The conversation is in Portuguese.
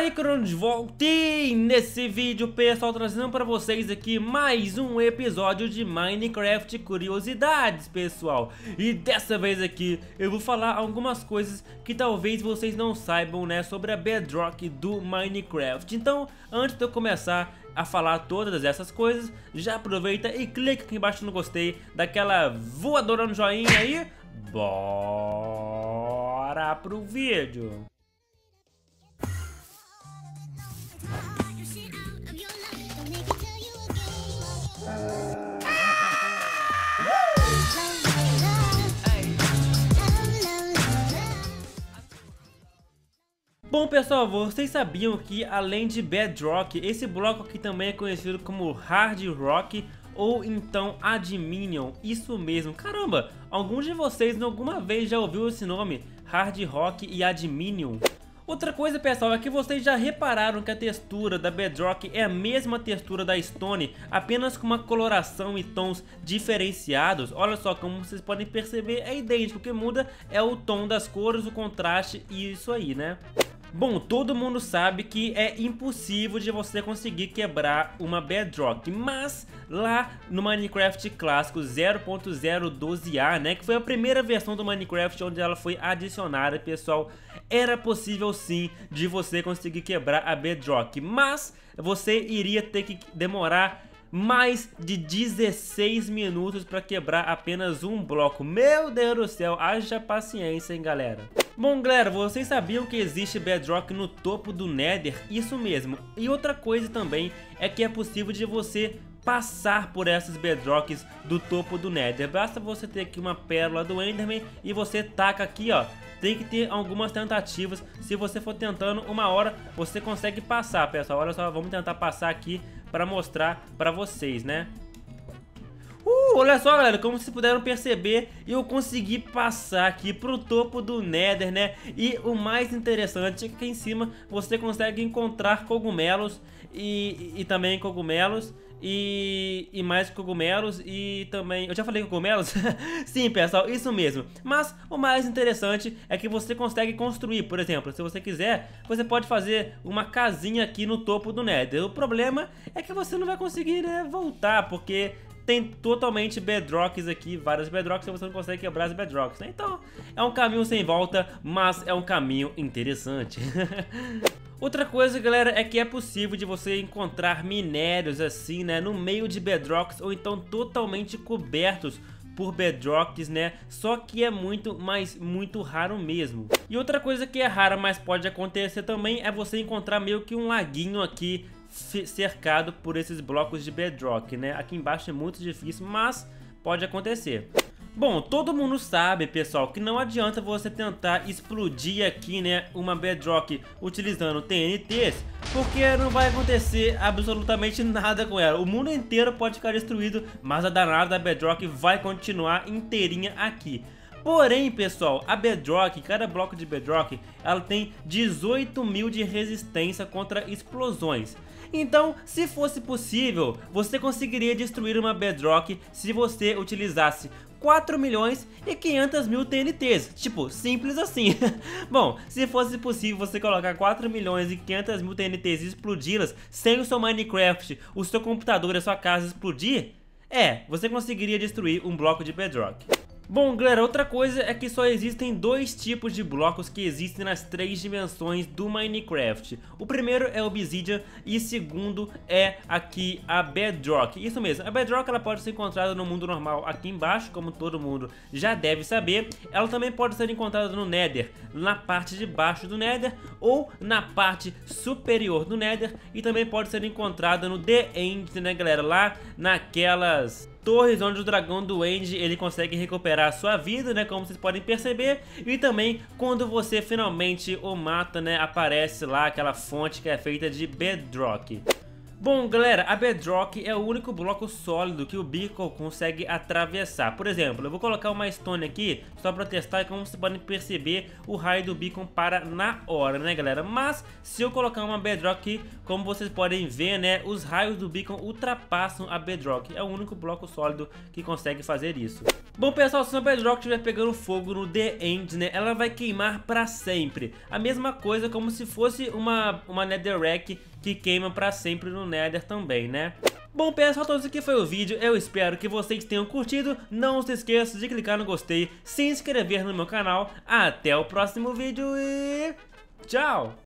aí, Cronos, de volta e nesse vídeo, pessoal, trazendo para vocês aqui mais um episódio de Minecraft Curiosidades, pessoal. E dessa vez aqui eu vou falar algumas coisas que talvez vocês não saibam, né, sobre a Bedrock do Minecraft. Então, antes de eu começar a falar todas essas coisas, já aproveita e clica aqui embaixo no gostei, daquela voadora no joinha aí. Bora pro vídeo. Bom, pessoal, vocês sabiam que além de Bedrock, esse bloco aqui também é conhecido como Hard Rock ou então Adminion? Isso mesmo, caramba, alguns de vocês alguma vez já ouviu esse nome, Hard Rock e Adminion? Outra coisa, pessoal, é que vocês já repararam que a textura da Bedrock é a mesma textura da Stone, apenas com uma coloração e tons diferenciados. Olha só, como vocês podem perceber, é idêntico, o que muda é o tom das cores, o contraste e isso aí, né? Bom, todo mundo sabe que é impossível de você conseguir quebrar uma Bedrock, mas lá no Minecraft clássico 0.012a, né, que foi a primeira versão do Minecraft onde ela foi adicionada, pessoal, era possível sim de você conseguir quebrar a Bedrock, mas você iria ter que demorar mais de 16 minutos para quebrar apenas um bloco. Meu Deus do céu, haja paciência, hein, galera. Bom, galera, vocês sabiam que existe Bedrock no topo do Nether? Isso mesmo. E outra coisa também é que é possível de você passar por essas Bedrocks do topo do Nether. Basta você ter aqui uma pérola do Enderman e você taca aqui, ó. Tem que ter algumas tentativas. Se você for tentando, uma hora você consegue passar, pessoal. Olha só, vamos tentar passar aqui para mostrar para vocês, né? Olha só, galera, como vocês puderam perceber, eu consegui passar aqui pro topo do Nether, né? E o mais interessante é que aqui em cima você consegue encontrar cogumelos e também cogumelos e mais cogumelos e também... Eu já falei cogumelos? Sim, pessoal, isso mesmo. Mas o mais interessante é que você consegue construir, por exemplo, se você quiser, você pode fazer uma casinha aqui no topo do Nether. O problema é que você não vai conseguir, né, voltar, porque tem totalmente Bedrocks aqui, várias Bedrocks, e você não consegue quebrar as Bedrocks, né? Então, é um caminho sem volta, mas é um caminho interessante. Outra coisa, galera, é que é possível de você encontrar minérios assim, né, no meio de Bedrocks, ou então totalmente cobertos por Bedrocks, né? Só que é muito, mas muito raro mesmo. E outra coisa que é rara, mas pode acontecer também, é você encontrar meio que um laguinho aqui cercado por esses blocos de Bedrock, né? Aqui embaixo é muito difícil, mas pode acontecer. Bom, todo mundo sabe, pessoal, que não adianta você tentar explodir aqui, né, uma Bedrock utilizando TNTs, porque não vai acontecer absolutamente nada com ela. O mundo inteiro pode ficar destruído, mas a danada da Bedrock vai continuar inteirinha aqui. Porém, pessoal, a Bedrock, cada bloco de Bedrock, ela tem 18.000 de resistência contra explosões. Então, se fosse possível, você conseguiria destruir uma Bedrock se você utilizasse 4.500.000 TNTs, tipo, simples assim. Bom, se fosse possível você colocar 4.500.000 TNTs e explodi-las sem o seu Minecraft, o seu computador e a sua casa explodir, você conseguiria destruir um bloco de Bedrock. Bom, galera, outra coisa é que só existem dois tipos de blocos que existem nas 3 dimensões do Minecraft. O primeiro é o Obsidian e o segundo é aqui a Bedrock. Isso mesmo, a Bedrock ela pode ser encontrada no mundo normal aqui embaixo, como todo mundo já deve saber. Ela também pode ser encontrada no Nether, na parte de baixo do Nether ou na parte superior do Nether. E também pode ser encontrada no The End, né, galera, lá naquelas torres onde o dragão do End ele consegue recuperar a sua vida, né, como vocês podem perceber. E também quando você finalmente o mata, né, aparece lá aquela fonte que é feita de Bedrock. Bom, galera, a Bedrock é o único bloco sólido que o Beacon consegue atravessar. Por exemplo, eu vou colocar uma Stone aqui só pra testar, e como vocês podem perceber, o raio do Beacon para na hora, né, galera? Mas se eu colocar uma Bedrock aqui, como vocês podem ver, né, os raios do Beacon ultrapassam a Bedrock. É o único bloco sólido que consegue fazer isso. Bom, pessoal, se a Bedrock estiver pegando fogo no The End, né, ela vai queimar pra sempre. A mesma coisa como se fosse uma Netherrack que queima pra sempre no Nether também, né? Bom, pessoal, então esse aqui foi o vídeo. Eu espero que vocês tenham curtido. Não se esqueça de clicar no gostei, se inscrever no meu canal. Até o próximo vídeo e tchau!